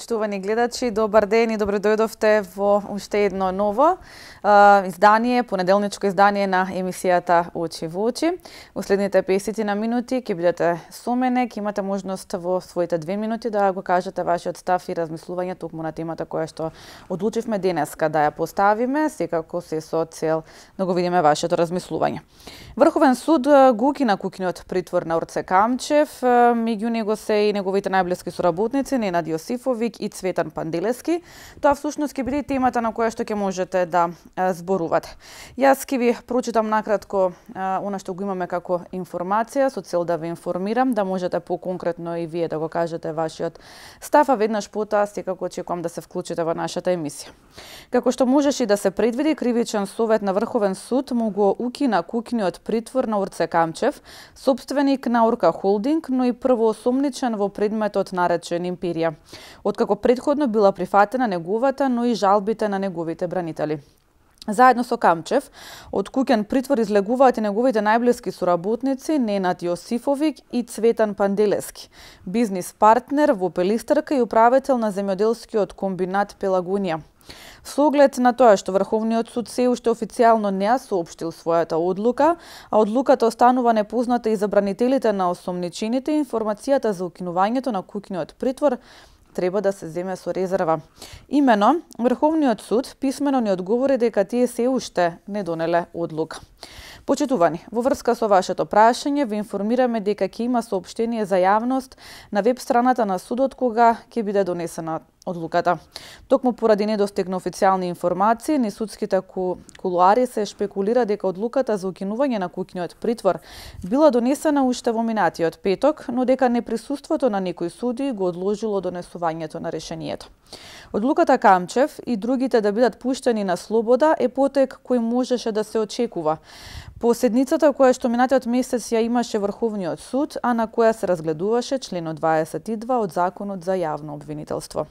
Почитувани гледачи, добар ден и добро дојдовте во уште едно ново издание, понеделничко издание на емисијата Очи во очи. Во следните 50 на минути ќе бидете со мене, ќе имате можност во своите 2 минути да го кажете вашиот став и размислување токму на темата која што одлучивме денеска да ја поставиме, секако се со цел да го видиме вашето размислување. Врховен суд го укина куќниот притвор на Орце Камчев, меѓу него се и неговите најблиски соработници Ненад Јосифовиќ и Цветан Панделевски. Тоа всушност ќе биде темата на која што ќе можете да зборувате. Јас ќе ви прочитам накратко она што го имаме како информација со цел да ве информирам, да можете поконкретно и вие да го кажете вашиот став, а веднаш потоа секако очекувам да се вклучите во нашата емисија. Како што можеше и да се предвиди, Кривичен совет на Врховен суд му го укина куќниот притвор на Орце Камчев, сопственик на Орка Холдинг, но и првоосомничен во предметот наречен Империја, откако претходно била прифатена неговата, но и жалбите на неговите бранители. Заедно со Камчев, од куќен притвор излегуваат и неговите најблиски соработници Ненад Јосифовиќ и Цветан Панделевски, бизнис партнер во Пелистрка и управител на земјоделскиот комбинат Пелагонија. Со оглед на тоа што Врховниот суд се уште официјално не ја соопштил својата одлука, а одлуката останува непозната и за бранителите на осомничените, информацијата за укинувањето на куќниот притвор треба да се земе со резерва. Имено, Врховниот суд писмено ни одговори дека тие се уште не донеле одлука. Почитувани, во врска со вашето прашање, ви информираме дека ќе има соопштение за јавност на веб страната на судот кога ќе биде донесена одлуката. Токму поради недостиг на официјални информации, низ судските кулуари се шпекулира дека одлуката за укинување на куќниот притвор била донесена уште во минатиот петок, но дека неприсуството на некои суди го одложило донесувањето на решението. Одлуката Камчев и другите да бидат пуштени на слобода е потек кој можеше да се очекува по седницата која што минатиот месец ја имаше Врховниот суд, а на која се разгледуваше членот 22 од Законот за јавно обвинителство.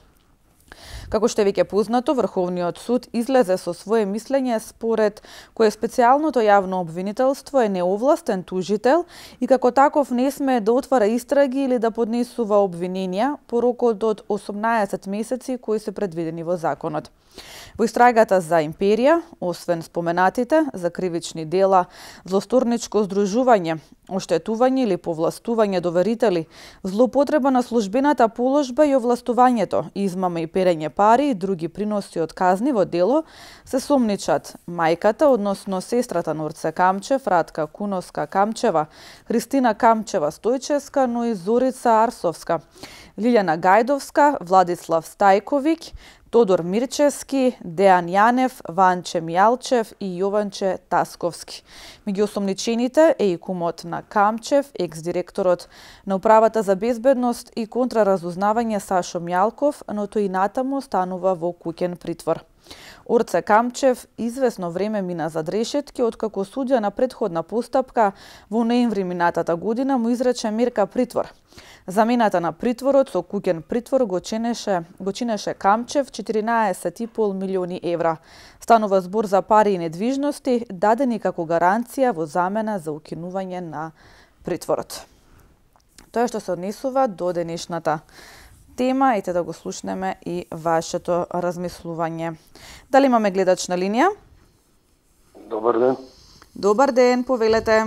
Како што е веќе познато, Врховниот суд излезе со свое мислење според кое специјалното јавно обвинителство е неовластен тужител и како таков не смее да отвара истраги или да поднесува обвиненија по рокот од 18 месеци кои се предвидени во законот. Во истрагата за Империја, освен споменатите за кривични дела, злосторничко здружување, оштетување или повластување доверители, злоупотреба на службената положба и овластувањето, измама и перење пари и други приноси од казниво дело, се сомничат мајката, односно сестрата на Орце Камчев, Радка Куновска Камчева, Христина Камчева Стојчевска, но и Зорица Арсовска, Лилјана Гајдовска, Владислав Стајковиќ, Тодор Мирчевски, Дејан Јанев, Ванче Мијалчев и Јованче Тасковски. Меѓу осомничените е и кумот на Камчев, екс-директорот на Управата за безбедност и контраразузнавање Сашо Мјалков, но тој и натаму останува во куќен притвор. Орце Камчев извесно време мина зад решетки, откако судија на претходна постапка во ноември минатата година му изрече мерка притвор. Замената на притворот со куќен притвор го чинеше Камчев 14,5 милиони евра. Станува збор за пари и недвижности, дадени како гаранција во замена за укинување на притворот. Тоа што се однесува до денешната тема, ете да го слушнеме и вашето размислување. Дали имаме гледач на линија? Добар ден. Добар ден, повелете.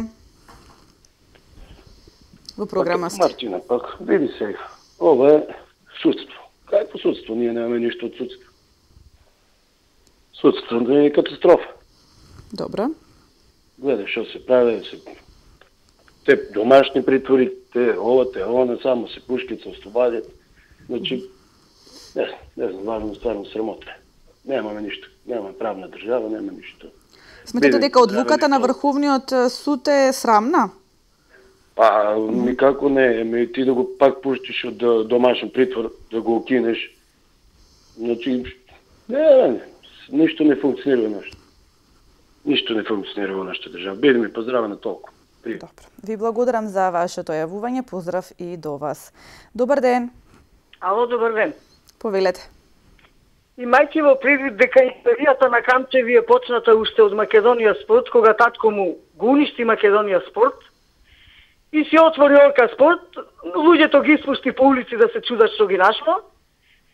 Во програма сте. Мартина, пак, види сега. Ова е судство. Какво судство? Ние немаме ништо од судство. Судството е катастрофа. Добро. Гледай што се прави, те домашни притвори, те ова, само се пушкица ослобадят. Значи, не знам, важно стварно срамота. Немаме ништо. Немаме правна држава, нема ништо. Сметате дека одлуката на Врховниот суд е срамна? Па, никако не. Ти да го пак пуштиш од домашен притвор, да го укинеш. Значи, ништо не функционира нешто. Ништо не функционира во нашата држава. Биде ми поздравена толку. Добро. Ви благодарам за вашето јавување. Поздрав и до вас. Добар ден. Ало, добар ден. Повелете. Имајќи во предвид дека историјата на Камчеви е почната уште од Македонија спорт, кога татко му го уништи Македонија спорт, и си отвори Орка спорт, луѓето ги испусти по улици да се чудат што ги нашло,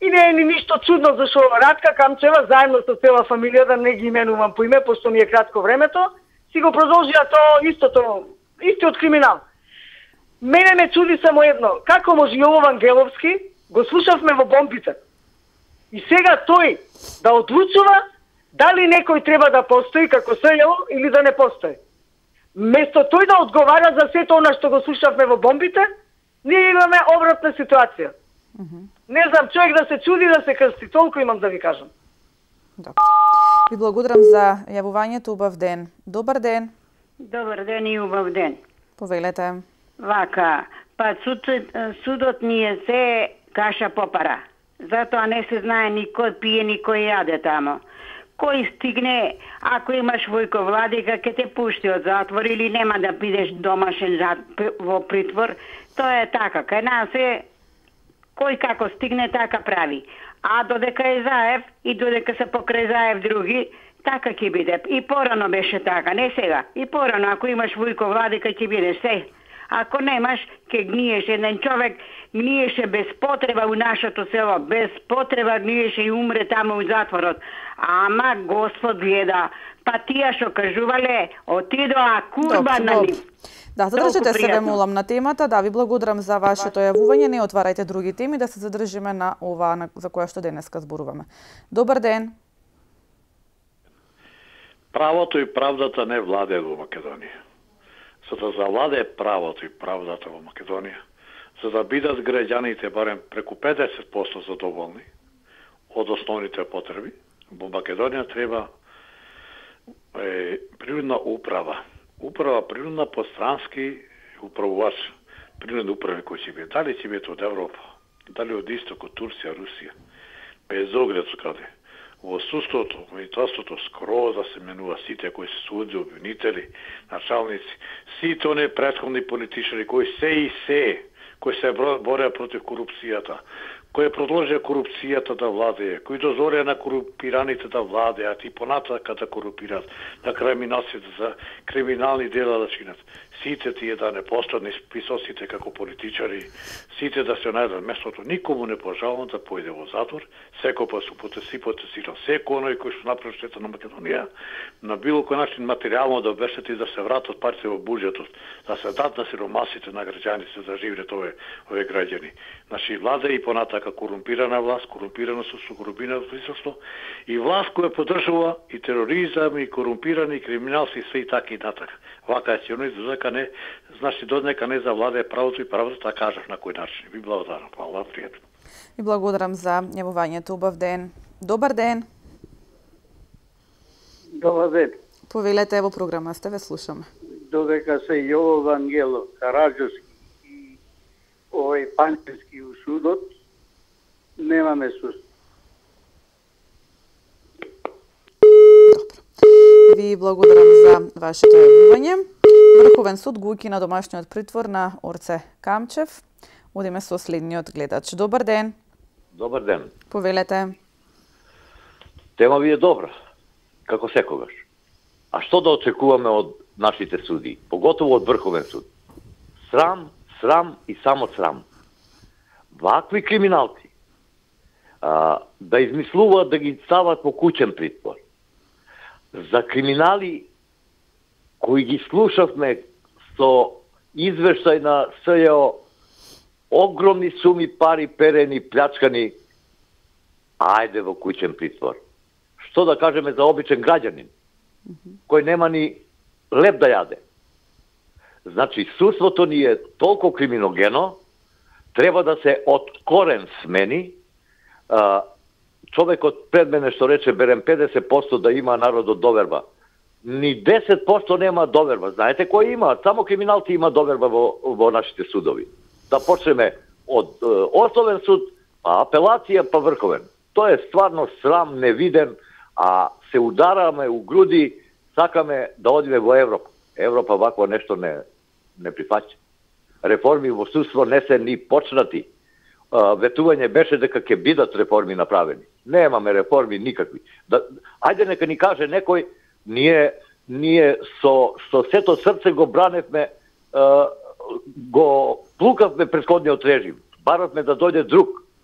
И не е ни ништо чудно зашо Радка Камчева заедно со цела фамилија, да не ги именувам по име, пошто ми е кратко времето, си го продолжија истиот криминал. Мене ме чуди само едно, како може Јово Вангеловски, го слушавме во бомбите. И сега тој да одлучува дали некој треба да постои како СЈО или да не постои. Место тој да одговара за сето она што го слушавме во бомбите, ние имаме обратна ситуација. Не знам, човек да се чуди, да се крсти, толку имам да ви кажам. Добро. Ви благодарам за јавувањето, убав ден. Добар ден. Добар ден и убав ден. Повелете. Вака, па судот ни е се каша попара. Затоа не се знае ни кој пие, ни кој јаде тамо. Кој стигне, ако имаш Војко Владика, ке те пушти од затвор или нема да бидеш домашен во притвор. Тоа е така. Кај нас е кој како стигне, така прави. А додека е Заев и додека се покрај Заев други, така ќе биде. И порано беше така, не сега. И порано, ако имаш Војко Владика, ќе бидеш се. Ако немаш, ќе гниеш. Еден човек гниеше без потреба у нашето село. Без потреба гниеше и умре таму у затворот. Ама Господ гледа. Па тие што кажувале, отидоа курба на нив. Да, задржете се, ве молам, на темата. Да, ви благодарам за вашето јавување. Не отварајте други теми, да се задржиме на ова за која што денеска зборуваме. Добар ден. Правото и правдата не владее во Македонија. За да завладее правото и правдата во Македонија, за да бидат граѓаните барем преку 50% задоволни од основните потреби, во Македонија треба принудна управа. Управа принудна пострански управувач, принудни управи кои ќе бидат. Дали ќе бидат од Европа, дали од Исток, од Турција, Русија, без оглед со каде. Во судството, во министерството, скроз да се менува сите кои се суди, обвинители, началници, сите оние претходни политичари кои кои се бореа против корупцијата, кои продолжија корупцијата да владее, кои дозореа на корупираните да владеат и понатака да корупираат, да криминалците за криминални дела да чинат. Сите тие да не постојат списоците како политичари, сите да се најдат местото, никому не пожалувам да појде во затвор, секој па се потесирал, секој оној кој што направи штета на Македонија, на било кој начин материјално да обештети да се вратат парите во буџетот, да се дадат на сиромасите, на граѓаните да живеат овие граѓани. Значи влада и понатака корумпирана власт, корумпирано судство, корумпирано присуство и власт која поддржува и тероризам и корумпирани криминалци и све и така и натака. Вака е сигурно додека не, значи додека не завладее правото и правдата, кажав на кој начин. Ви благодарам. Хвала, пријатно. Ви благодарам за јавувањето. Убав ден. Добар ден. Добар ден. Повелете, во програма сте, ве слушаме. Додека се Јово Вангелов, Караджовски и овој Панчевски у судот, немаме суд. Ви благодарам за вашето јавување. Врховен суд го укина домашниот притвор на Орце Камчев. Одиме со следниот гледач. Добар ден. Добар ден. Повелете. Тема ви е добра, како секогаш. А што да очекуваме од нашите суди, поготово од Врховен суд? Срам, срам и само срам. Вакви криминалци да измислуваат да ги стават во куќен притвор. За криминали кои ги слушавме со извештај на СЈО, огромни суми пари перени, плячкани, ајде во куќен притвор. Што да кажеме за обичен граѓанин, кој нема ни леп да јаде. Значи, судството ни е толку криминогено, треба да се од корен смени. Човекот пред мене што рече берем 50% да има народот доверба. Ни 10% нема доверба. Знаете кој има? Само криминалци има доверба во нашите судови. Да почнеме од основен суд, а апелација па Врховен. Тоа е стварно срам невиден, а се удараме у груди, сакаме да одиме во Европа. Европа вакво нешто не прифаќа. Реформи во судство не се ни почнати. Ветување беше дека ќе бидат реформи направени. Немаме реформи никакви. Ајде нека ни каже некој, ние со сето срце го браневме, го плукавме претходниот режим. Баравме да дојде друг.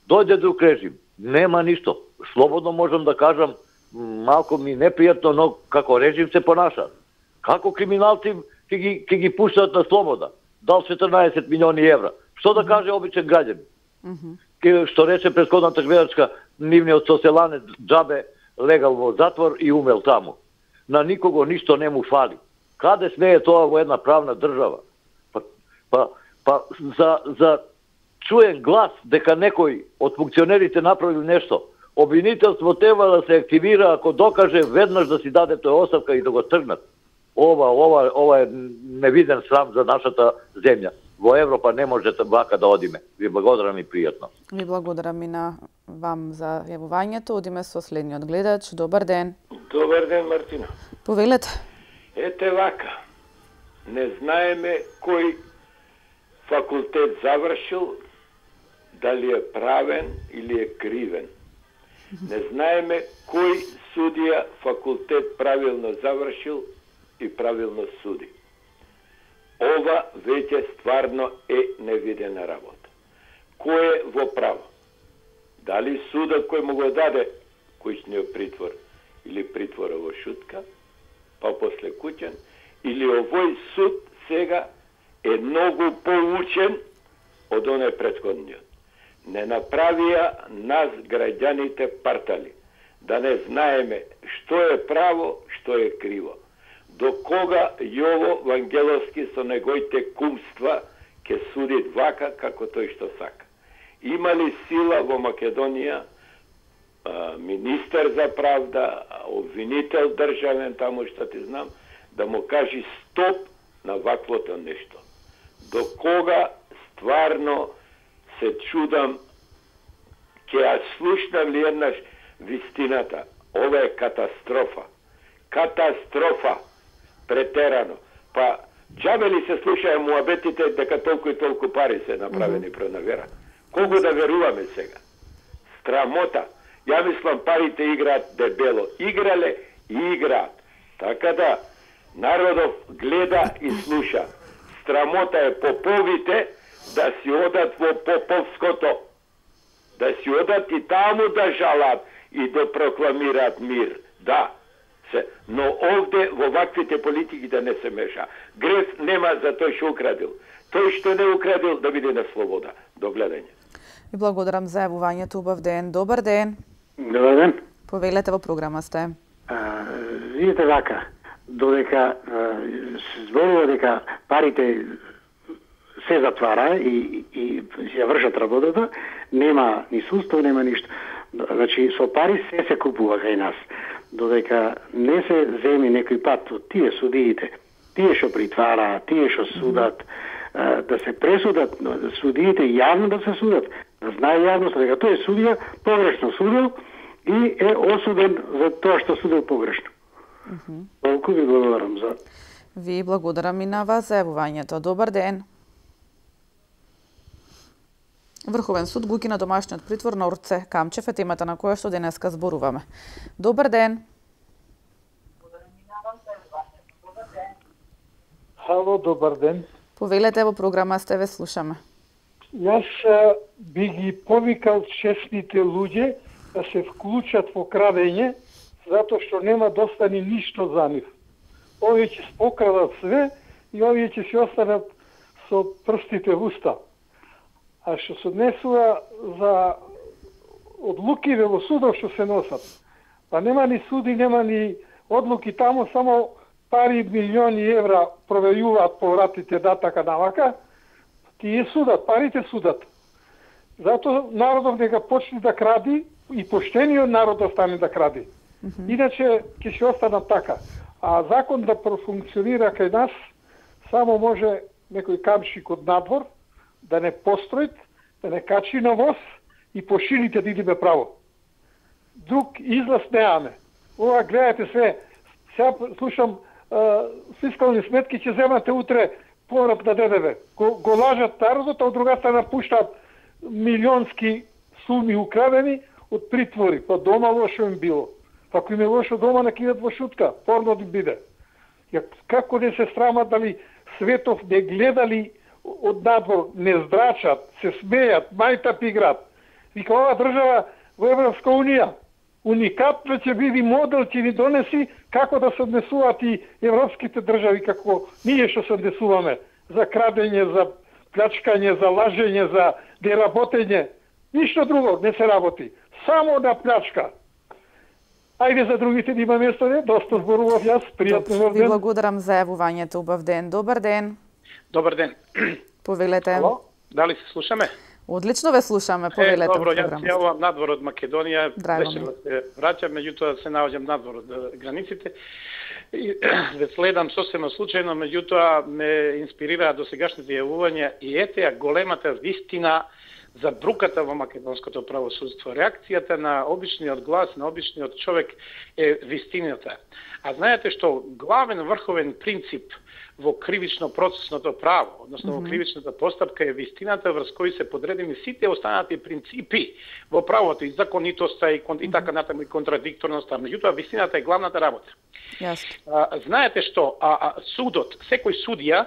Дојде друг режим, нема ништо. Слободно можам да кажам, малко ми непријатно, но како режим се понаша. Како криминалци ќе ги пуштат на слобода? Дал 14 милиони евра. Што да каже обичен граѓан? Што рече претходната гледачка, нивниот соселанец џабе легал во затвор и умел таму. На никого ништо не му фали. Каде смее тоа во една правна држава? За чуен глас дека некој од функционерите направил нешто, обвинителство треба да се активира ако докаже веднаш да си даде тој оставка и да го тргнат. Ова е невиден срам за нашата земја. Во Европа не може вака да одиме. Ви благодарам и пријатно. Ви благодарам и на вам за јавувањето. Одиме со следниот гледач. Добар ден. Добар ден, Мартина. Повелете. Ете вака. Не знаеме кој факултет завршил, дали е правен или е кривен. Не знаеме кој судија факултет правилно завршил и правилно суди. Ова веќе стварно е невидена работа. Кој е во право? Дали судот кој му го даде куќниот притвор или притвора во шутка, па после куќен, или овој суд сега е многу поучен од оној претходниот. Не направија нас граѓаните партали, да не знаеме што е право, што е криво. До кога Јово Вангеловски со неговите кумства ќе суди вака како тој што сака. Има ли сила во Македонија министер за правда, обвинител државен таму што ти знам, да му кажи стоп на ваквото нешто. До кога стварно се чудам, ќе ја слушнам ли еднаш вистината. Ова е катастрофа. Катастрофа. Претерано. Па, џабе ли се слушаја муабетите дека толку и толку пари се направени пронавера? Кого да веруваме сега? Страмота. Ја мислам парите играат дебело. Играле и играат. Така да, народов гледа и слуша. Страмота е поповите да си одат во поповското. Да си одат и таму да жалат и да прокламираат мир. Да, но овде во ваквите политики да не се меша. Греф нема за тој што украдил. Тој што не украдил да биде на слобода. До гледање. И благодарам за јавувањето. Убав ден. Добар ден. Добар ден. Повелете, во програма сте. Видите вака, додека се зборува дека парите се затвара и ја вршат работата, нема ни судство, нема ништо. Значи, со пари се купува кај нас. Додека не се земи некој пат од тие судиите, тие што притвараат, тие што судат, да се пресудат, судиите јавно да се судат, да знае јавност дека тој судија погрешно судил и е осуден за тоа што судил погрешно. Толку ви благодарам за... Ви благодарам и на вас за јавувањето. Добар ден. Врховен суд го укина домашниот притвор на Орце Камчев е темата на која што денеска зборуваме. Добар ден. Хало, добар ден. Повелете, во програма сте, ве слушаме. Јас би ги повикал честните луѓе да се вклучат во крадење, затоа што нема да остани ништо за нив. Овие ќе спокрадат све и овие ќе се останат со прстите в уста. А што се однесува за одлукиве во судов што се носат. Па нема ни суди, нема ни одлуки таму, само пари милиони евра проверјуваат по вратите датака навака. Тие судат, парите судат. Затоа народов нека почне да кради и поштениот народ да стане да кради. Иначе ќе се останат така. А закон да профункционира кај нас само може некој камшик од надвор да не построит, да не качи на воз и по шините да идеме право. Друг излаз неаме. Ова гледате све. Сега слушам фискални сметки ќе земате утре поврат на ДДВ. Го лажат народот, а од друга страна пуштаат милионски суми украдени од притвори. Па дома лошо им било. Па ако им е лошо дома, не кидат во шутка. Порно да биде. Како не се срамат дали светов не гледали од надвор, не здрачат, се смејат, мајтап играат. Вика, ова држава во Европска унија уникатно ќе биде модел, ќе ви донеси како да се однесуваат и европските држави, како ние што се однесуваме, за крадење, за плячкање, за лажење, за неработење. Ништо друго не се работи. Само на плячка. Ајде за другите да има место, не? Доста зборував јас, пријатно убав Ви ден. благодарам за јавувањето, убав ден. Добар ден. Добар ден. Повелете. Ало, дали се слушаме? Одлично ве слушаме, повелете. Добро, јас се јавувам надвор од Македонија, Драго ми. весело се враќам, меѓутоа се наоѓам надвор од границите. И ве следам сосема случајно, меѓутоа ме инспирираа досегашните јавувања и ете големата вистина за бруката во македонското правосудство. Реакцијата на обичниот глас, на обичниот човек е вистината. А знаете што главен врховен принцип во кривично-процесното право, односно во кривичната постапка е вистината врз кој се подредени сите останати принципи во правото и законитоста и така натаму и контрадикторноста, меѓутоа вистината е главната работа. Јасно. Знаете што, судот, секој судија,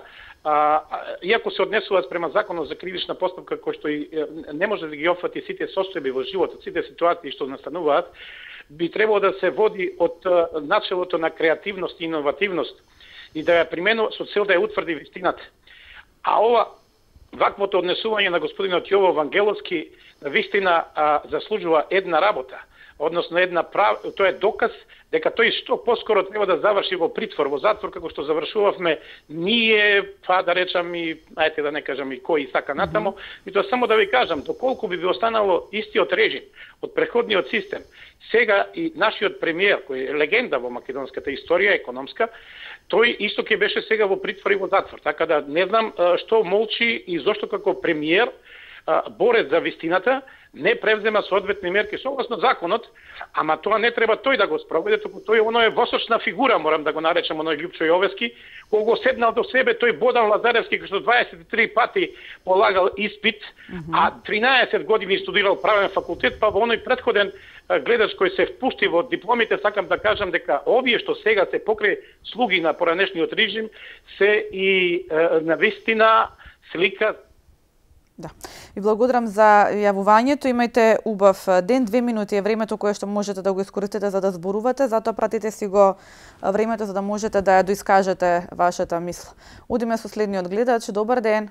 иако се однесува спрема законот за кривична постапка кој што и не може да ги опфати сите состојби во животот, сите ситуации што настануваат, би требало да се води од начелото на креативност и иновативност и да ја применува со цел да ја утврди вистината. А ваквото однесување на господинот Јово Вангеловски вистина заслужува една работа, односно тоа е доказ дека тој што поскоро треба да заврши во притвор, во затвор, како што завршувавме ние, да речам и, ајте да не кажам и кој и така натаму, и тоа само да ви кажам, доколку би останало истиот режим од преходниот систем, сега и нашиот премиер, кој е легенда во македонската историја, економска, тој исто ќе беше сега во притвор и во затвор. Така да не знам што молчи и зошто како премиер борец за вистината не превзема соодветни мерки согласно законот, ама тоа не треба тој да го спроведе, туку тој оно е восочна фигура, морам да го наречам, оној Љупчо Јовевски, кој го седнал до себе тој Бодан Лазаревски, кој што 23 пати полагал испит, а 13 години студирал правен факултет, па во оној претходен гледач кој се впушти во дипломите, сакам да кажам дека овие што сега се покрај слуги на поранешниот режим се и на вистина слика. Да. И благодарам за јавувањето. Имајте убав ден, 2 минути е времето кое што можете да го искористите за да зборувате, затоа пратите си го времето за да можете да ја доискажете вашата мисла. Одиме со следниот гледач. Добар ден.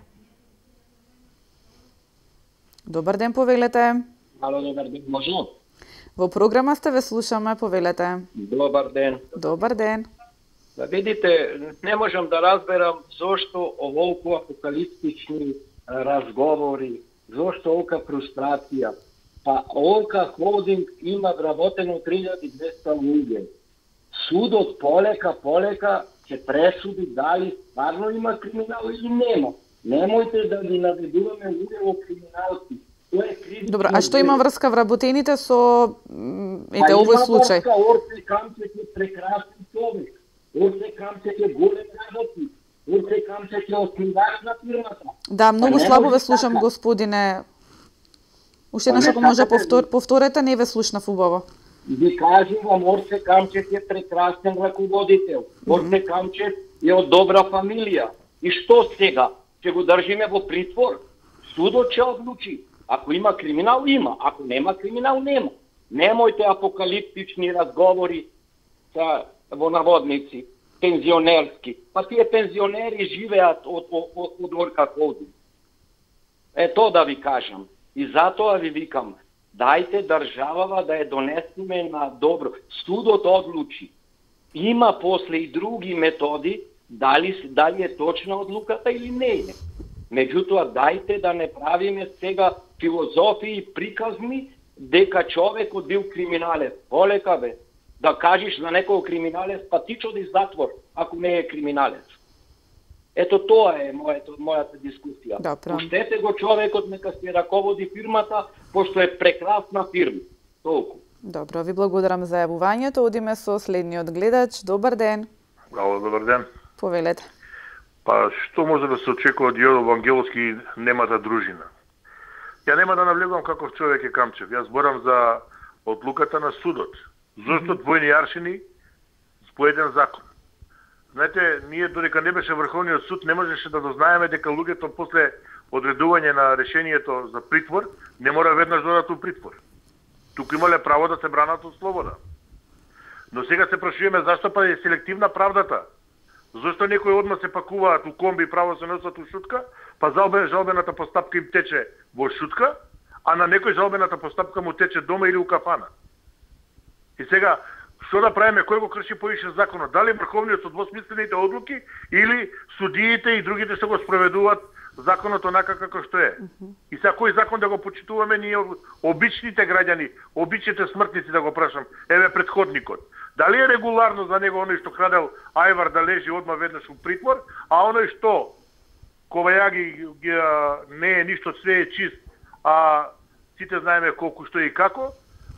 Добар ден, повелете. Ало, добар ден, може? Во програма сте, ве слушаме, повелете. Добар ден. Добар ден. Да видите, не можам да разберам зошто оволку апокалиптични разговори, зошто оволка фрустрација. Па оволка холдинг има вработено 3200 луѓе. Судот полека ќе пресуди дали стварно има криминал или нема. Немојте да ги наведуваме луѓе во криминалци. Добро, а што има врска вработените со овој случај? Па има врска, Орце Камчек е прекрасен човек. Орце Камчек е голем работник. Орце Камчек е основач на фирмата. Да, многу слабо ве слушам, господине. Уште еднаш ако може повторете, не ве слушнав убаво. Ви кажувам, Орце Камчек е прекрасен раководител. Орце Камчек е од добра фамилија. И што сега? Ќе го држиме во притвор? Судот ќе одлучи. Ако има криминал, има. Ако нема криминал, нема. Немојте апокалиптични разговори са во наводници, пензионерски. Па тие пензионери живеат од Орка Холдинг. Тоа да ви кажам. И затоа ви викам, дајте државава да ја донесеме на добро. Судот одлучи. Има после и други методи, дали е точна одлуката или не е. Меѓутоа, дајте да не правиме сега филозофии приказни дека човекот бил криминалец. Полека бе, да кажеш на некој криминалец, па ти чоди затвор, ако не е криминалец. Ето тоа е мојата дискусија. Пуштете го човекот, нека се раководи фирмата, пошто е прекрасна фирма. Толку. Добро, ви благодарам за јавувањето. Одиме со следниот гледач. Добар ден. Ало, добар ден. Повелете. Па што може да се очекува од Јово Вангеловски немата дружина? Ја нема да навлегувам каков човек е Камчев. Јас зборам за одлуката на судот. Зошто двојни аршини по еден закон? Знаете, ние додека не беше Врховниот суд не можеше да дознаеме дека луѓето после одредување на решението за притвор, не мора веднаш додат у притвор. Туку имале право да се бранат од слобода. Но сега се прашуваме зашто па е селективна правдата? Зошто некои одма се пакуваат у комби и право се носат у шутка, па жалбената постапка им тече во шутка, а на некој жалбената постапка му тече дома или у кафана. И сега, што да правиме, кој го крши повише законот? Дали Врховниот суд во смислените одлуки или судиите и другите што го спроведуваат законот онака како што е? И сега кој закон да го почитуваме ние обичните граѓани, обичните смртници да го прашам, еве претходникот. Дали е регуларно за него оној што крадел ајвар да лежи одма веднаш у притвор, а оној што ковајаги не е ништо, све е чист, а сите знаеме колку што и како,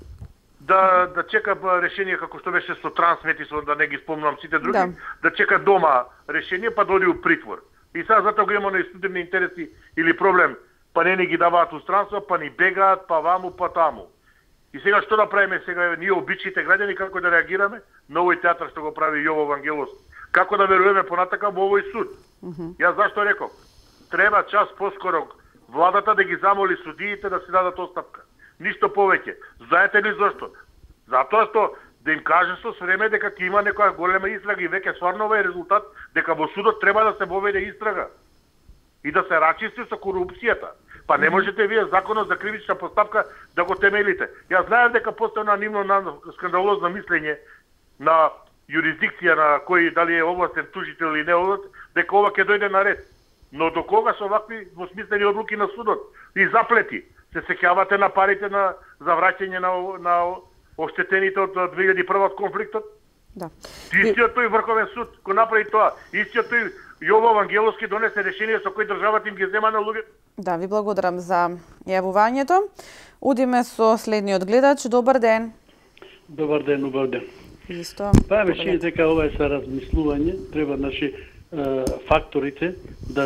да чека решение како што беше со трансмети, со да не ги спомнувам сите други, да чека дома решение па доди у притвор. И сега затоа го има на студивни интереси или проблем, па не ги даваат у странство, па ни бегаат, па ваму, па таму. И сега што да правиме сега ние обичните граѓани, како да реагираме на овој театар што го прави Јово Вангеловски? Како да веруваме понатака во овој суд? Јас зашто реков? Треба час поскоро владата да ги замоли судиите да си дадат оставка. Ништо повеќе. Знаете ли зашто? Затоа што да им каже со време дека ќе има некоја голема истрага и веќе стварно овој резултат дека во судот треба да се воведе истрага и да се рачисти со корупцијата. Па не можете вие законот за кривична постапка да го темелите. Јас знаев дека постои нивно скандалозно мислење на юрисдикција на кој дали е овластен тужител или не овластен, дека ова ќе дојде на ред. Но до кога со вакви двосмислени одлуки на судот и заплети? Се сеќавате на парите за враќање на оштетените од 2001 конфликтот? Да. Истиот тој Врховен суд го направи тоа. Истиот тој Јово Вангеловски донесе решение со кој државата им ги зема на луѓето. Да, ви благодарам за јавувањето. Удиме со следниот гледач. Добар ден. Добар ден, убав ден. Исто. Па веќе дека ова е со размислување, треба факторите да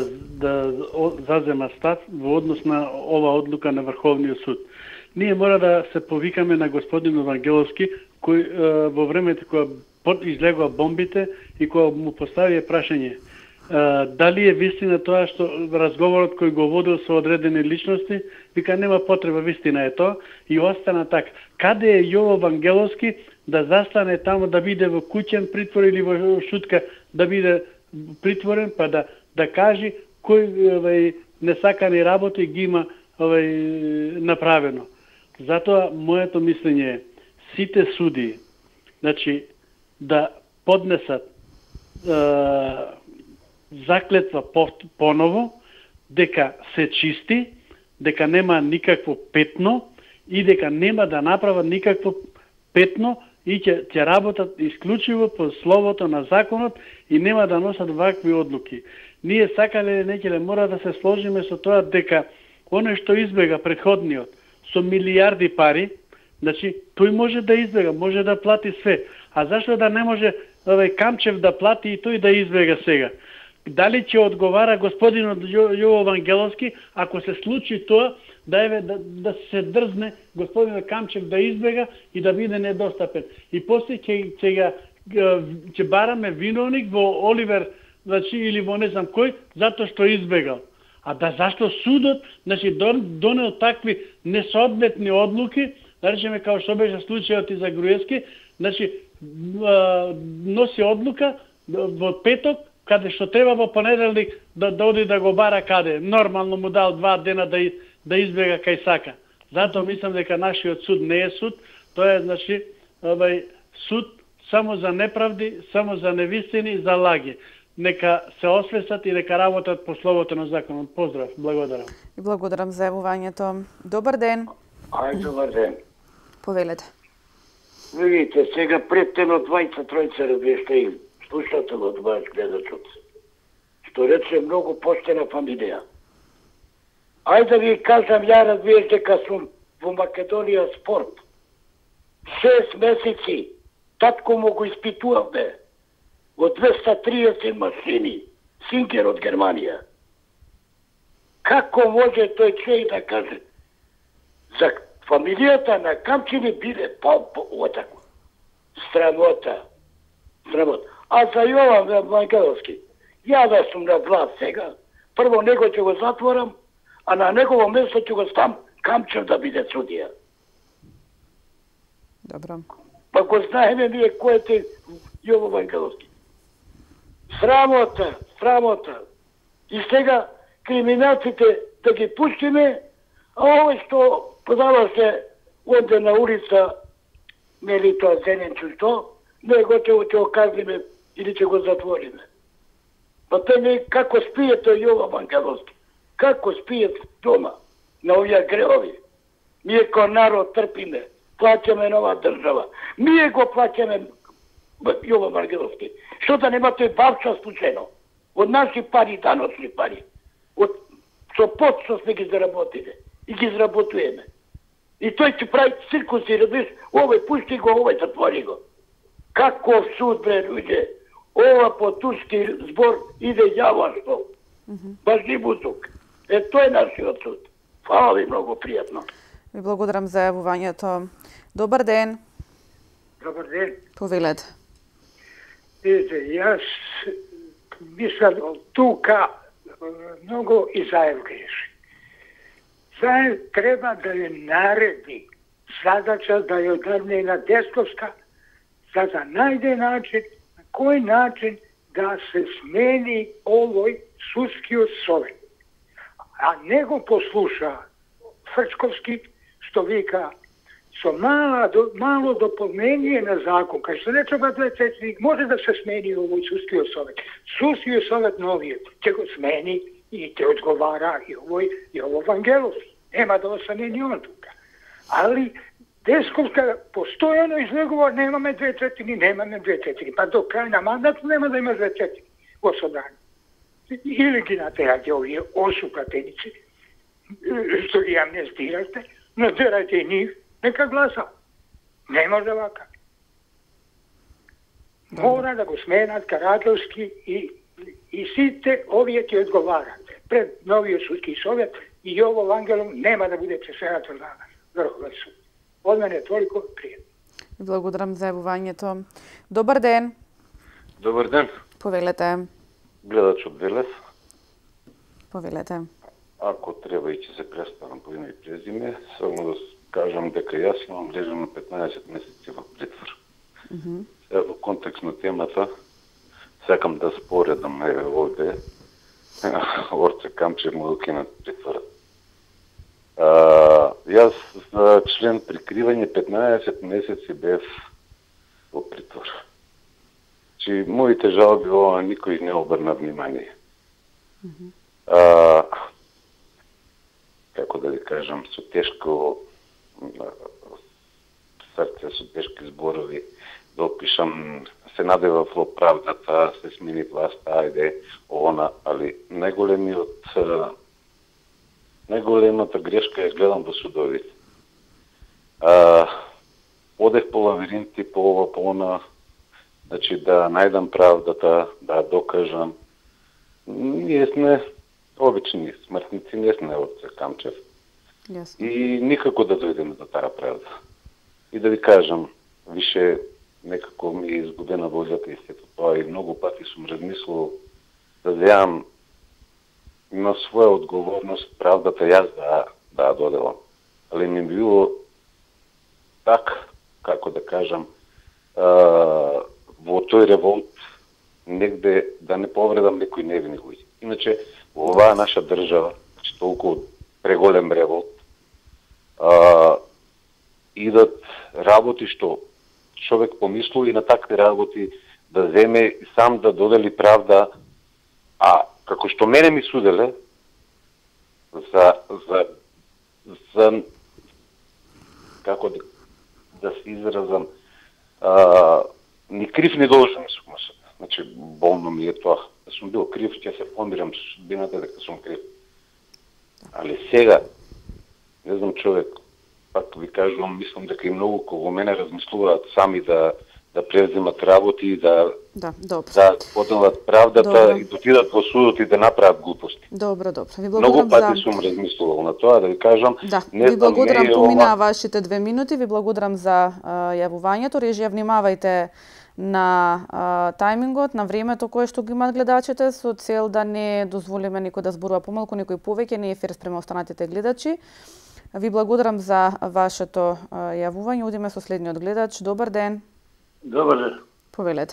зазема став во однос на ова одлука на Врховниот суд. Ние мора да се повикаме на господин Вангеловски, кој во времето кога излегува бомбите и кога му поставија прашање дали е вистина тоа што разговорот кој го водил со одредени личности, вика нема потреба, вистина е тоа и остана така. Каде е Јово Вангеловски да застане таму, да биде во куќен притвор или во шутка да биде притворен, па да кажи кој несакани работи ги има направено. Затоа моето мислење е сите суди, значи да поднесат заклетва поново дека се чисти, дека нема никакво петно и дека нема да направат никакво петно и ќе работат исклучиво по словото на законот и нема да носат вакви одлуки. Ние сакале некеле мора да се сложиме со тоа дека оно што избега претходниот со милиарди пари, значи тој може да избега, може да плати све. А зашто да не може Камчев да плати и тој да избега сега? Дали ќе одговара господинот Јово Вангеловски ако се случи тоа да се дрзне господинот Камчев да избега и да биде недостапен. И после ќе бараме виновник во Оливер, значи или во не знам кој, затоа што избегал. А зашто судот, значи донел такви несоодветни одлуки, да речеме како што беше случајот и за Груевски, значи носи одлука во петок, каде што треба во понеделник да оди да го бара каде. Нормално му дал 2 дена да избега кај сака. Затоа мислам дека нашиот суд не е суд, тоа е значи суд само за неправди, само за невистини, за лаги. Нека се освестат и нека работат по словото на законот. Поздрав, благодарам. И благодарам за јавувањето. Добар ден. Добар ден. Повелете. Видите, сега претено двајца-тројца објаште слушателот ваш гледачот, што рече многу поштена фамилија. Ајде да ви кажам, ја разбиеш дека сум во Македонија спорт. 6 месеци, татко му го испитувавме од 230 машини, Синкер од Германија. Како може тој човек да каже за фамилијата на Камчини биде отако? Срамота. А за Јован Вангеловски, ја да сум на власт сега, прво него ќе го затворам, а на негово место ќе го ставам Камчев да биде судија. Добро. Па го знаеме ние кој е Јово Вангеловски. Срамота, срамота. И сега криминалците да ги пуштиме, а овој што продаваше онде на улица, нели тоа зененчу што, не готово ќе го казниме или ќе го затвориме. Па тој како спие тој Јово Вангеловски? Како спие дома на овие греови? Ние кој народ трпиме, плаќаме нова држава. Ние го плаќаме Јово Вангеловски. Што да нема тој бавча случајно? Од наши пари, даночни пари. Од со пот што сме ги заработиле. И ги заработуеме. И тој ќе прави циркуси, разбираш, овој пушти го, овој затвори го. Каков суд, бре, луѓе? Ова по турски збор иде јавашто. Баш ги бутук. Тој е нашиот суд. Фала ви многу пријатно. Ви благодарам за јавувањето. Добар ден. Добар ден. Повелете. Видите, јас мислам тука многу и Заев греши. Заев треба да ја нареди задача да ја дадне на Десковска, за да најде начин, на кој начин да се смени овој судскиот совет. А не го послуша Фрчковски, што вика со мало дополнение на закон, кај што не треба 2 може да се смени овој судскиот совет. Судскиот совет новиот ќе го смени и ќе одговара и овој Јово Вангеловски. Нема да остане ни он тука. Али Десковска постојано излегува немаме 2/4, немаме 2/4. Па до крај на мандат нема да има 2/4 во собрание. Или ги натерате овие осупратеници, што ги амнестирате, натерате нив, нека гласа. Не може вака. Мора да го сменат Карателски и сите овие ќе одговарат пред новиот судски совет и Јово Вангелов нема да биде председател на Врховен суд. Од мене толико пријатно. Благодарам за јавувањето. Добар ден. Добар ден. Повелете. Гледач од Велес. Повелете. Ако треба и ќе се представам по име и презиме, само да кажам дека јас имам лежано 15 месеци во притвор. Сега во контекст на темата, сакам да споредам овде, Орце Камчев му да кинат притворот. Јас за член прикривање 15 месеци бев во притвор. Чи моите жалби ова никој не обрна внимание. Како да ви кажам, со тешко срце, со тешки зборови, да опишам, се надевав во правдата, се смени власта, ајде, она, али најголемата грешка ја гледам во судовите. Одех по лавиринти, по ова, по она, значи да најдам правдата, да докажам. Ние сме обични смртници, не сме Орце Камчев. И никако да дојдеме до таа правда. И да ви кажам, више некако ми е изгубена волјата и сето тоа и многу пати сум размислувал да земам на своја одговорност правдата јас да доделам. Али ми било така, како да кажам, во тој револт негде да не повредам некои невини луѓе. Иначе, во оваа наша држава, че толку преголем револт, идат работи што човек помислува и на такви работи да земе и сам да додели правда, а како што мене ми суделе за како да се изразам, ни крив ни должен ми сум. Значи, болно ми е тоа. Да сум бил крив, ќе се помирам со судбината дека сум крив. Али сега, не знам, човек, пак ви кажувам, мислам дека и многу кога мене размислуваат сами да превземат работи, да поделат правдата и да отидат во судот и да направат глупости. Добро. Ви многу пати сум размислувал на тоа, да ви кажам. Ви благодарам, помина вашите 2 минути, ви благодарам за јавувањето. Режија, внимавајте на тајмингот, на времето кое што го имаат гледачите, со цел да не дозволиме никој да зборува помалку, никој повеќе, не е фер спрема останатите гледачи. Ви благодарам за вашето јавување. Одиме со следниот гледач. Добар ден. Добар ден. Повелете.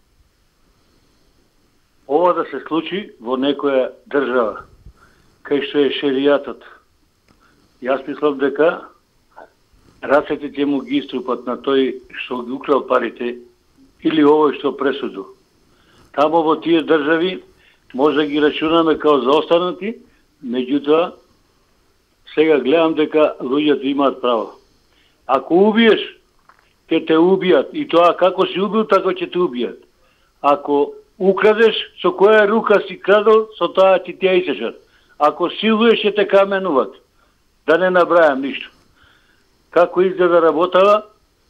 Ова да се случи во некоја држава, кај што е шеријатот. Јас мислам дека рацете ќе му ги иструпат на тој што ги украл парите или овој што пресуду. Тамо во тие држави може да ги рачунаме као заостанати, меѓутоа сега гледам дека луѓето имаат право. Ако убиеш, ќе те убијат и тоа како си убил, така ќе те убијат. Ако украдеш, со која рука си крадел, со тоа ти ја исечат. Ако силуеш, ќе те каменуват. Да не набрајам ништо. Како изгледа работава?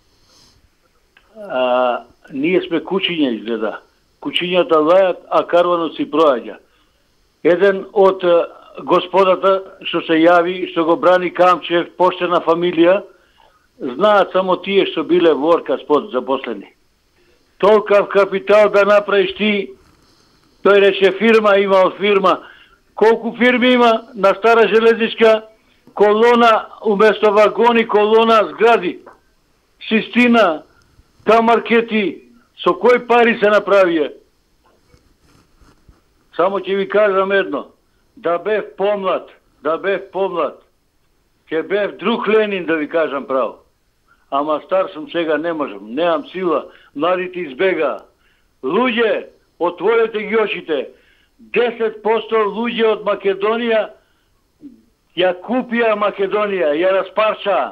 Ние сме кучиња изгледа. Кучињата лајат, а карванот си проаѓа. Еден од господата што се јави, што го брани Камчев, поштена фамилија, знаат само тие што биле во Оркаспот запослени. Толкав капитал да направиш ти, тој рече фирма, имал фирма. Колку фирми има на стара железничка, колона, уместо вагони, колона, згради. Систина, тамаркети, со кој пари се направија? Само ќе ви кажам едно, да бев помлад, ќе бев друг Ленин, да ви кажам право. Ама стар сум сега, не можам, немам сила, младите избегаа. Луѓе, отворете ги очите. 10% луѓе од Македонија ја купија Македонија, ја распарчаа.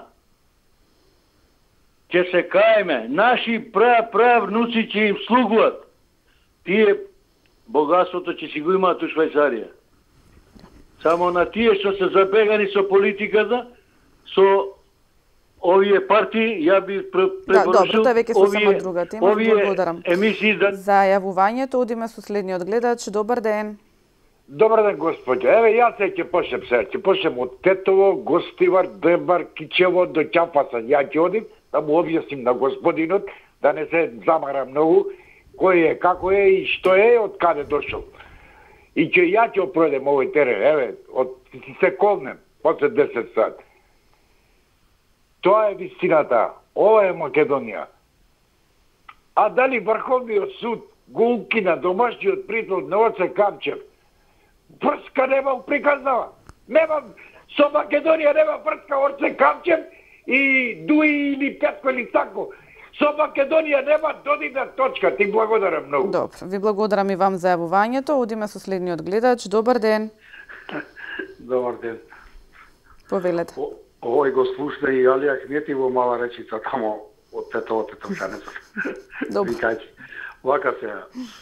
Ќе се каеме, наши правнуци ќе им слугуват. Тие богатството ќе си го имаат у Швајцарија. Само на тие што се забегани со политиката, со овие партии, ја би препоручил добро, веќе со само друга тема. Благодарам емисии за јавувањето. Одиме со следниот гледач. Добар ден. Добар ден, господи. Еве, јас ќе почнем сега. Ќе почнем од Тетово, Гостивар, Дебар, Кичево до Ќапаса. Ја ќе одим да му објасним на господинот, да не се замара многу, кој е, како е и што е, од каде дошол. И ја ќе пројдем овој терен, еве, се колнем, после 10 сат. Тоа е вистината. Ова е Македонија. А дали Врховниот суд го укина домашниот притвор на Орце Камчев? Врска нема приказнава. Нема, со Македонија нема врска Орце Камчев и Дуи или Петко или тако. Со Македонија нема додирна точка. Ти благодарам многу. Добро, ви благодарам и вам за јавувањето. Одиме со следниот гледач. Добар ден. Добар ден. Повелете. Овој го слушна и Алија Ахметиво мала речица тамо од Тетово, Тетовчанецот. Добро. Вака се,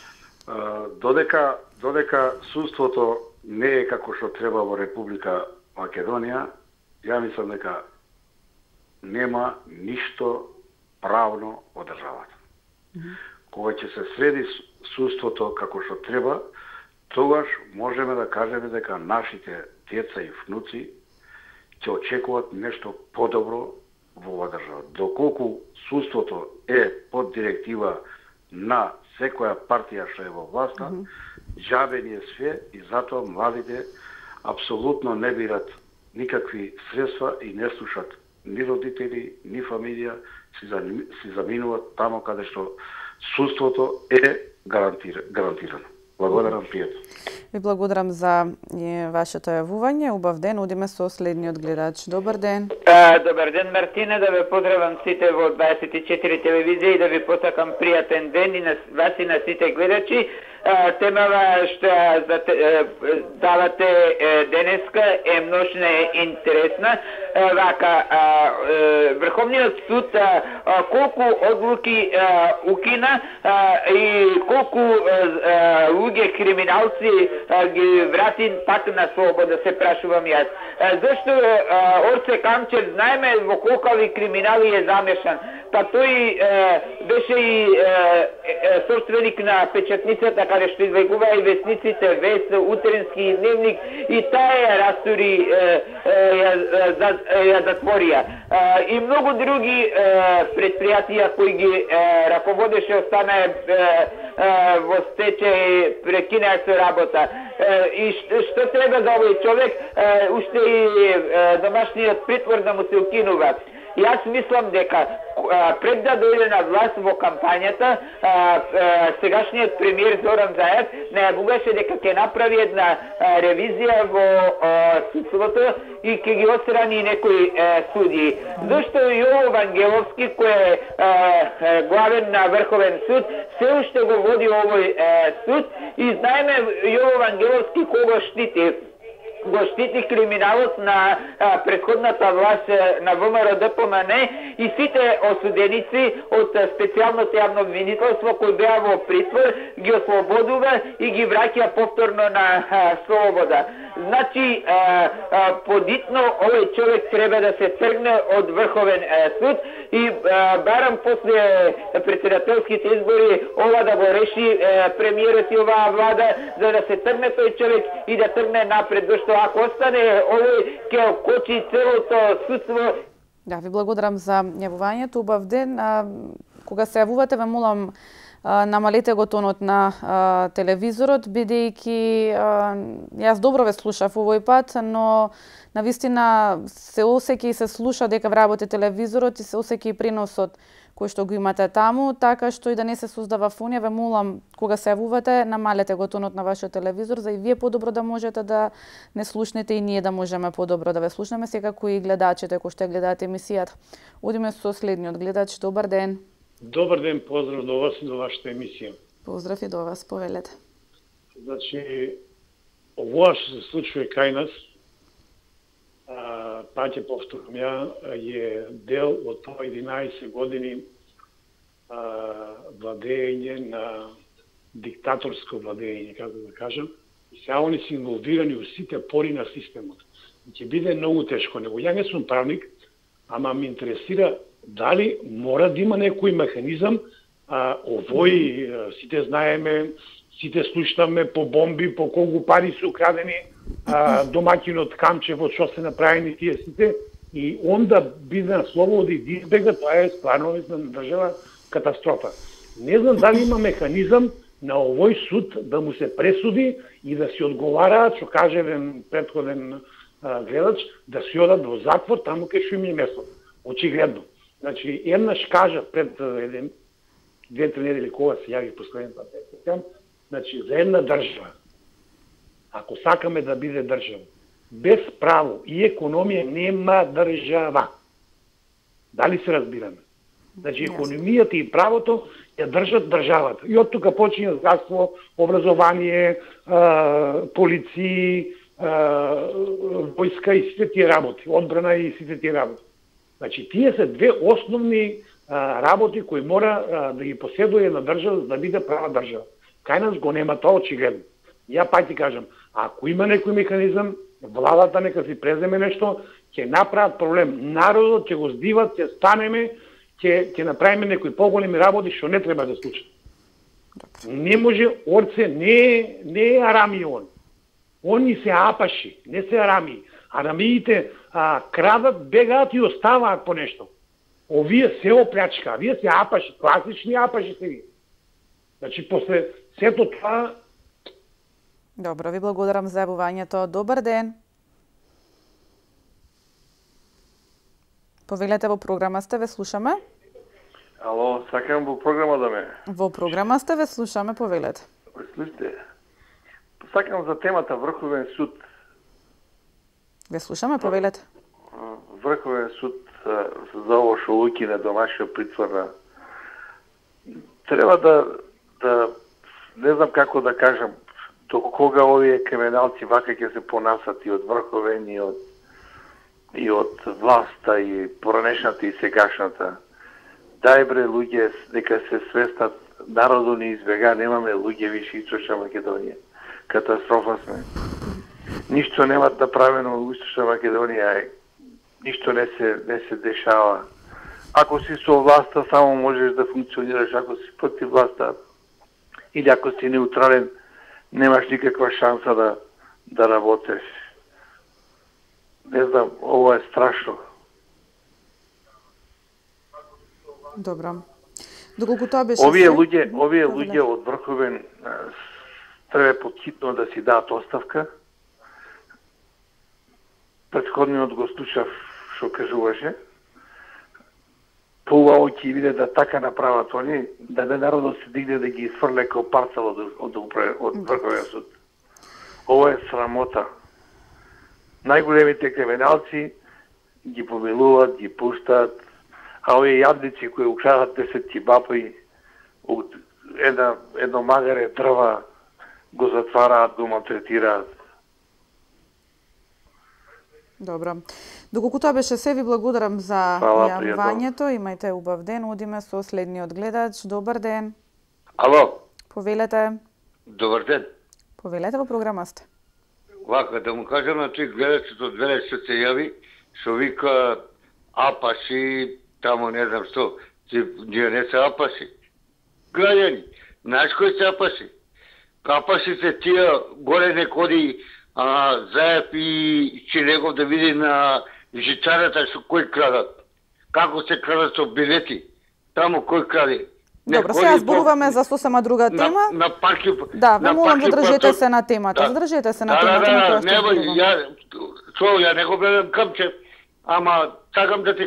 додека судството не е како што треба во Република Македонија, ја мислам дека нема ништо правно во државата. Кога ќе се среди судството како што треба, тогаш можеме да кажеме дека нашите деца и внуци ќе очекуваат нешто подобро во оваа држава. Доколку судството е под директива на секоја партија што е во власта, џабе ни е све и затоа младите апсолутно не бират никакви средства и не слушат ни родители, ни фамилија, си заминуваат тамо каде што судството е гарантирано. Благодарам, пријатно. Ви благодарам за вашето јавување. Убав ден, одиме со следниот гледач. Добар ден. Добар ден, Мартина, да ве поздравам сите во 24 телевизија и да ви посакам пријатен ден и на вас и на сите гледачи. Темава што давате денеска е множно интересна. Вака, Врховниот суд колку одлуки укина и колку луѓе криминалци ги врати пак на слобода, се прашувам јас. Зашто Орце Камчев знаеме во колкави криминали е замешан? па тој беше и собственик на печатницата каде што извегува и весниците Вес, Утренски дневник, и таа ја растури, ја затворија. И многу други предпријатија кои ги раководеше останаа во стечај, прекинаа со работа. И што треба за овој човек, уште и домашниот притвор да му се укинува. Јас мислам дека пред да дојде на власт во кампањата, сегашниот премиер Зоран Заев најавуваше дека ќе направи една ревизија во судството и ќе ги отстрани некои судии. Зошто Јово Вангеловски, кој е главен на Врховен суд, се уште го води овој суд и знаеме Јово Вангеловски кого штити. Го штити криминалот на претходната власт на ВМРО ДПМН и сите осуденици од специјалното јавно обвинителство кои беа во притвор ги ослободува и ги враќа повторно на слобода. Значи, подитно овој човек треба да се тргне од Врховен суд и барам после председателските избори ова да го реши премиерот и оваа влада, за да се тргне тој човек и да тргне напред, зашто ако остане овој ќе окочи целото судство. Да, ви благодарам за јавувањето. Убав ден. Кога се јавувате, ве молам намалете го тонот на телевизорот, бидејќи јас добро ве слушав овој пат, но навистина се осеќа и се слуша дека вработи телевизорот и се осеќа и приносот кој што го имате таму, така што и да не се создава фонија, ве молам кога се јавувате, намалете го тонот на вашиот телевизор, за и вие подобро да можете да не слушнете и ние да можеме подобро да ве слушнеме, секако и гледачите кои што гледаат емисијата. Одиме со следниот гледач. Добар ден. Добар ден, поздрав до вас и до вашата емисија. Поздрав и до вас, повелете. Значи, ова што се случува кај нас, пак ќе повторам ја, е дел од тоа 11 години владење на диктаторско владење, како да кажам, и сега они се инволвирани во сите пори на системот. И ќе биде многу тешко. Него ја не сум правник, ама ме интересира дали мора да има некој механизам, овој, сите знаеме, сите слушаме по бомби, по колку пари се украдени, домаќинот Камчев, од што се направени тие сите, и онда биде на слобода и да избега, тоа е стварно една држава катастрофа. Не знам дали има механизам на овој суд да му се пресуди и да се одговараат, што каже еден претходен гледач, да се одат во затвор, таму кај што им е место. Очигледно. Значи, еднаш кажа пред 2-3 недели кога се јави последен пат, значи, за една држава, ако сакаме да биде држава, без право и економија нема држава. Дали се разбираме? Значи, економијата и правото ја држат државата. И од тука почиња здравство, образование, полиција, војска и сите тие работи, одбрана и сите тие работи. Значи, тие се две основни работи кои мора да ги поседува една држава за да биде права држава. Кај нас го нема тоа очигледно. Ја пак ти кажам, ако има некој механизам, владата нека си преземе нешто, ќе направат проблем. Народот ќе го здиват, ќе станеме, ќе направиме некои поголеми работи што не треба да случат. Не може, орце не е арами он. Они се апаши, не се арами. Арамиите крадат, бегаат и оставаат по нешто. Овие се оплячка, вие се апаши, класични апаши се вие. Значи, после сето тоа... Добро, ви благодарам за јавувањето. Добар ден. Повелете, во програма сте, ве слушаме. Ало, сакам во програма да ме... Во програма сте, ве слушаме, повелете. Слушайте, сакам за темата Врховен суд. Ве слушаме, повелете. Врховен суд за ово што укине домашниот притвор. Треба да не знам како да кажам, до кога овие криминалци вака ќе се понасат и од Врховен и од власта и поранешната и сегашната. Дај бре луѓе, нека се свестат, народот ни избега, немаме луѓе више Источна Македонија. Катастрофа сме. Ништо немат направено во Источна Македонија, ништо не се дешава. ако си со власта само можеш да функционираш, ако си против власта или ако си неутрален, немаш никаква шанса да работиш. Не знам, ово е страшно. Добро. Доколку тоа беше Овие луѓе од Врховен треба подхитно да си дадат оставка. Претходниот го слушав што кажуваше. Поубаво ќе биде да така направат они, да не народот се дигне да ги изфрле као парцел од Врховен суд. Ова е срамота. Најголемите криминалци ги помилуваат, ги пуштаат, а овие јадници кои украдат 10 кебапи од едно магаре дрва го затвараат, го малтретираат. Добро. Доколку тоа беше се, ви благодарам за јавувањето. Имајте убав ден. Одиме со следниот гледач. Добар ден. Ало. Повелете. Добар ден. Повелете, во програма сте. Вака, да му кажам на тој гледачот од Велес што се јави, што вика апаши, тамо не знам што, ние не се апаши. Граѓани, знаеш кој се апаши? Апаши се тие горе некоди Заев и Чинегов да види на жичарата што кој крадат. Како се крадат со билети. Тамо кој краде. Добро, сега зборуваме за сосема друга тема. На парки. Да, ве молам задржете се на темата. Задржете се на темата на која што зборуваме. Ја не го гледам Камчев, ама сакам да ти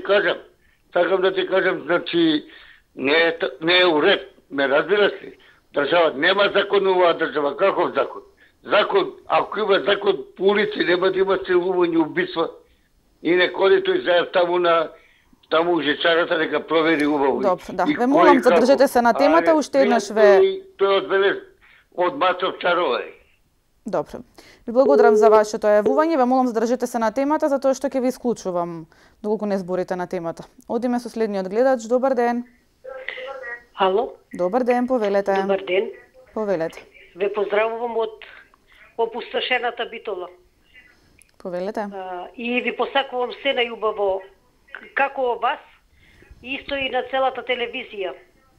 кажам, значи не е уред, ме разбираш ли? Држава нема закон оваа држава, каков закон? Закон, ако има закон по улици, нема да има силување, убиства. И не коди тој Заев таму ужечарата дека провери убаво. Добро, да. Ве молам задржете се на темата, уште еднаш ве... Тој од Велес, од Мацов Чарова е. Добро. Ви благодарам за вашето јавување. Ве молам задржете се на темата, затоа што ќе ви исклучувам доколку не зборите на темата. Одиме со следниот гледач. Добар ден. Ало. Добар ден, повелете. Добар ден. Повелете. Ве поздравувам од опустошената Битола. Повелете. И ви посакувам се најубаво како вас, исто и на целата телевизија.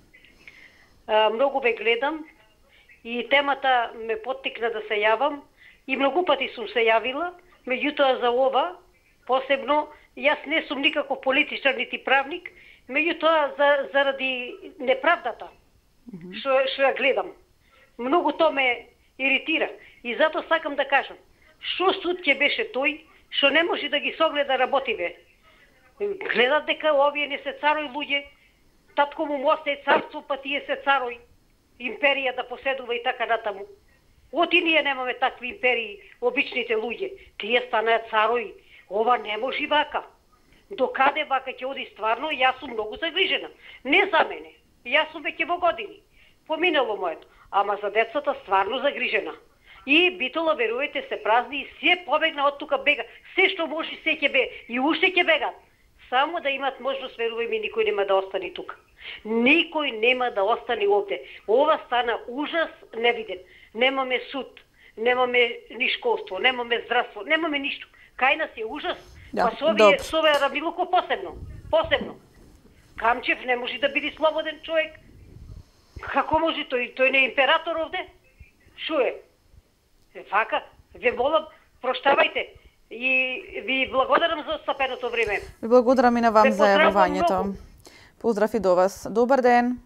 Многу ве гледам и темата ме поттикна да се јавам и многу пати сум се јавила, меѓутоа за ова посебно јас не сум никаков политичар нити правник, меѓутоа заради неправдата што ја гледам. Многу тоа ме иритира и затоа сакам да кажам, што суд ќе беше тој што не може да ги согледа работиве. Гледат дека овие не се царој луѓе, татко му остае царство, па тие се царој, империја да поседува и така натаму. Оти ние немаме такви империи, обичните луѓе. Тие станаат царои. Ова не може вака. Докаде вака ќе оди стварно, јас сум многу загрижена. Не за мене. Јас сум веќе во години. Поминало моето. Ама за децата стварно загрижена. И Битола, верувате, се празни и се побегна од тука, бега. Се што може, се ќе бе. И уште ќе бегат. Само да имат можност, верувај ми, никој нема да остане тука. Никој нема да остане овде. Ова стана ужас невиден. Немаме суд, немаме ни школство, немаме здравство, немаме ништо. Кај нас е ужас. Да, па со овие Рабилуко посебно. Камчев не може да биде слободен човек. Како може тој не е император овде? Шо е? Вака, ве молам, проштавајте. И ви благодарам за остапеното време. Ви благодарам и на вам за јавувањето. Поздрав и до вас. Добар ден.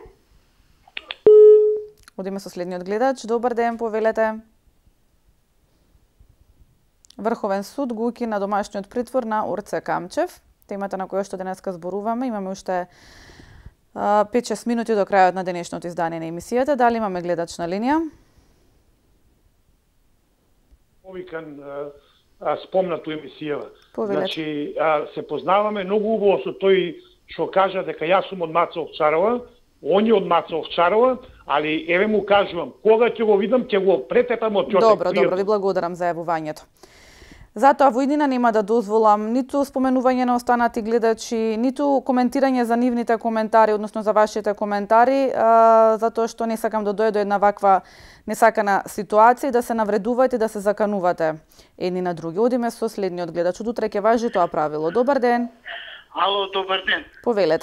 Одиме со следниот гледач. Добар ден, повелете. Врховен суд го укина домашниот притвор на Орце Камчев. Темата на која што денеска зборуваме. Имаме уште 5-6 минути до крајот на денешното издание на емисијата. Дали имаме гледач на линија? Повикан спомнато емисија. Повелете. Значи, се познаваме многу убаво со тој што кажа дека јас сум од Маца Овчарова, он е од Маца Овчарова, али еве му кажувам, кога ќе го видам, ќе го претепам од човек. Добро, ви благодарам за јавувањето. Затоа во иднина нема да дозволам ниту споменување на останати гледачи, ниту коментирање за нивните коментари, односно за вашите коментари, затоа што не сакам да дојде до една ваква несакана ситуација да се навредувате и да се заканувате едни на други. Одиме со следниот гледач. Од утре ќе важи тоа правило. Добар ден. Ало, добар ден. Повелете.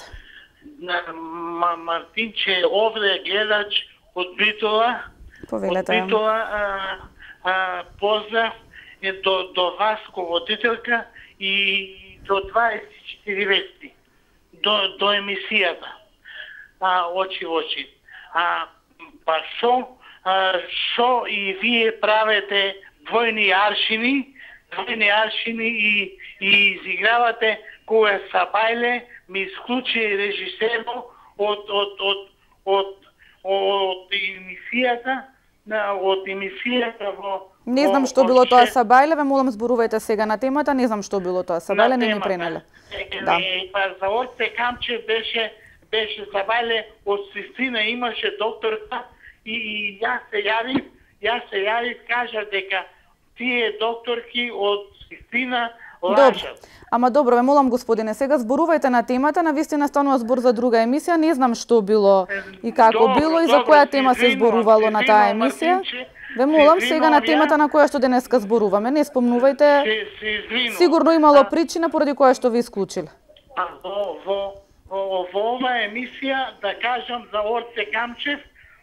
Мартинче овде гледач од Битола. Повелете. Од Битола поздрав до вас ко водителка и до 24 вести. До емисијата. Очи в очи. Па шо и вие правите двојни аршини и изигравате кога Сабајле ми исклучи режисерно од емисијата во... Не знам што било тоа Сабајле, ве молам зборувајте сега на темата, не знам што било тоа Сабајле, не ми пренеле. Да. Па за Орце Камчев беше Сабајле од Систина, имаше докторка и јас се јавив, кажа дека тие докторки од Систина лажат. Ама добро, ве молам господине, сега зборувајте на темата, навистина станува збор за друга емисија, не знам што било и како било и за која тема се зборувало на таа емисија. Ве молам сега на темата на која што денеска зборуваме, не спомнувајте. Сигурно имало причина поради која што ви исклучиле. Во ова емисија да кажам за Орце Камчев,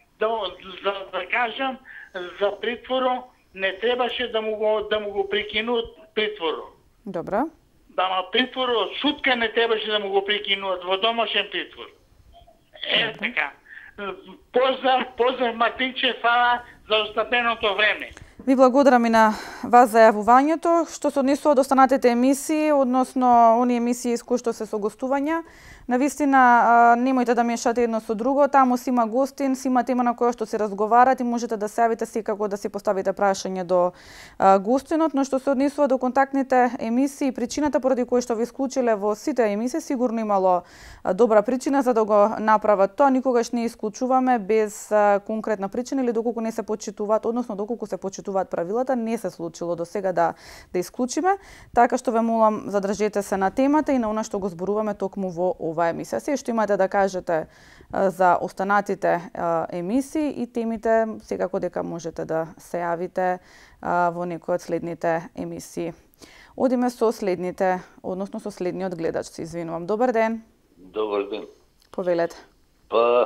да кажам за притворо, не требаше да му го прекинуваат притворо. Добро. Ама притворо, сутка не требаше да му го прекинуваат во домашен притвор. Така. Поздрав Мартинче, фала за остапеното време. Ви благодарам и на вас за јавувањето. Што се однесува до останатите емисии, односно оние емисии кои што се со гостувања, навистина немојте да мешате едно со друго, таму си има гостин, си има тема на која што се разговарат и можете да се јавите секако да си поставите прашање до гостинот, но што се однесува до контактните емисии, причината поради која што ви исклучиле во сите емисии, сигурно имало добра причина за да го направат тоа. Никогаш не исклучуваме без конкретна причина или доколку не се почитуваат, односно доколку се почитуваат правилата, не се случило до сега да исклучиме. Така што ве молам, задржете се на темата и на она што го зборуваме токму во оваа емисија. Се што имате да кажете за останатите емисии и темите, секако дека можете да се јавите во некој од следните емисии. Одиме со следните, односно со следниот гледач, се извинувам. Добар ден. Добар ден. Повелете. Па,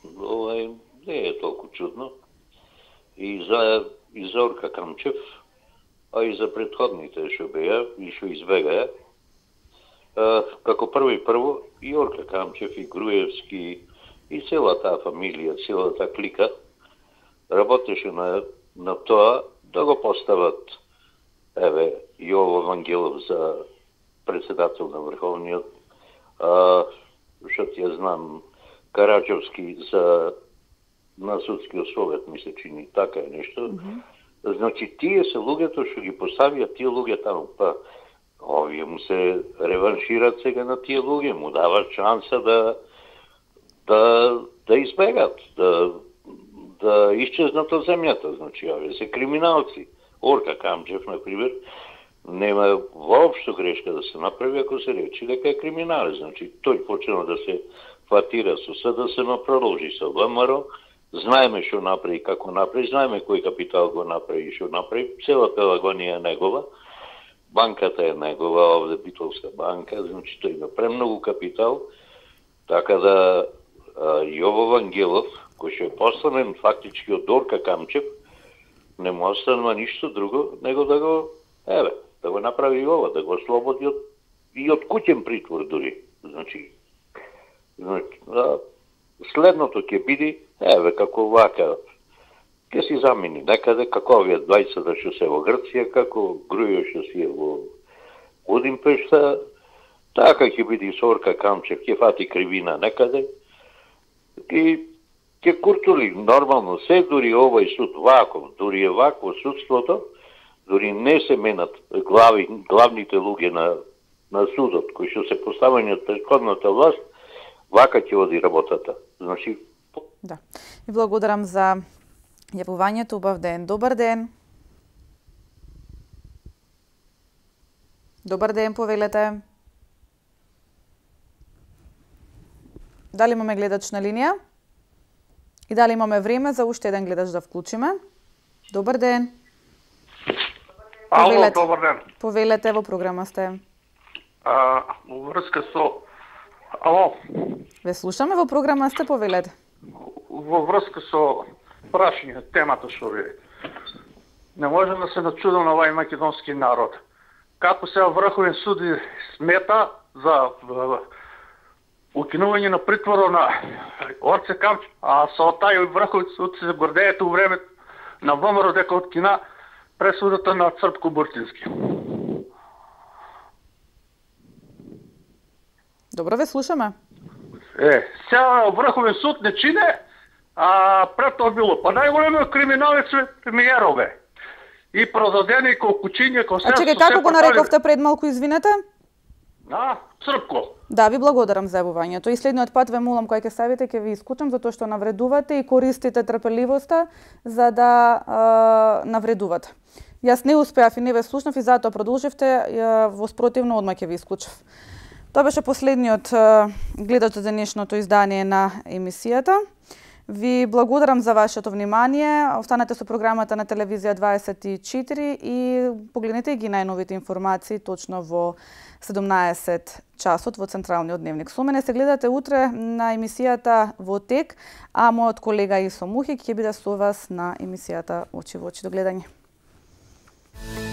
не е толку чудно. И за Орка Камчев, а и за предходните што беа и што избегаа. Како прво, и Орка Камчев, и Груевски, и цела таа фамилија, целата клика, работеше на тоа да го постават Јово Вангелов за председател на Врховниот, што ти ја знам, Караджовски на Судскиот совет, ми се чини, така е нешто. Значи, тие се луѓето што ги поставија тие луѓе таму, па овие му се реваншират сега на тие луѓе, му дават шанса да избегат, да исчезнат од земјата. Значи, овие се криминалци. Орка Камчев, например, нема воопшто грешка да се направи ако се речи дека е криминалец. Значи, тој почнал да се фатира со СДСМ, продолжи со ВМРО, знаеме што направи, како направи, знаеме кој капитал го направи и што направи, цела Пелагонија е негова, банката е негова, овде Битолска банка, значи тој има премногу капитал, така да Јово Вангелов, кој што е посланен фактички од Орка Камчев, не му останува ништо друго, него да го направи и ова, да го ослободи и од куќен притвор дури. Значи следното ќе биде, како вака, ќе си замени некаде, како овие двајцата што се во Грција, како Грујо што си е во Будимпешта, така ќе биде и со Орка Камчев, ќе фати кривина некаде и ќе куртули нормално се, дури овој суд ваков, дури е вакво судството, дури не се менат главните луѓе на судот, кои што се поставени од претходната власт, вака ќе оди работата. Значи... Да. И благодарам за јавувањето. Убав ден. Добар ден. Добар ден, повелете. Дали имаме гледач на линија? И дали имаме време за уште еден гледач да вклучиме? Добар ден. Ало, добар ден. Повелете, во програма сте. Во врска со... Ало? Ве слушаме, во програма сте, повелете. Во врска со прашање, темата што ви. Не можем да се начудам на овај македонски народ. Како се Врховен суд смета за укинување на притворот на Орце Камчев, а со тај Врховен суд се гордеете у време на ВМРО дека откина пресудата на Цртко Буртински. Добро, ве слушаме. Сега Врховен суд не чине, а пред тоа било. Па најголемиот криминалец е премиерове. И продадени колку чине, колку се... А чекај, како го нарековте пред малку, извинете? Црпко. Да, ви благодарам за јавувањето. И следниот пат ве молам кога ќе савите, ќе ви исклучам затоа што навредувате и користите трпеливоста за да навредувате. Јас не успеав и не ве слушнав и затоа продолживте, во спротивно одма ќе ви исклучав. Тоа беше последниот гледач за денешното издание на емисијата. Ви благодарам за вашето внимание. Останете со програмата на телевизија 24 и погледнете ги најновите информации точно во 17 часот во Централниот дневник. Со мене се гледате утре на емисијата Во тек, а мојот колега Исо Мухик ќе биде со вас на емисијата Очи во очи. До гледање.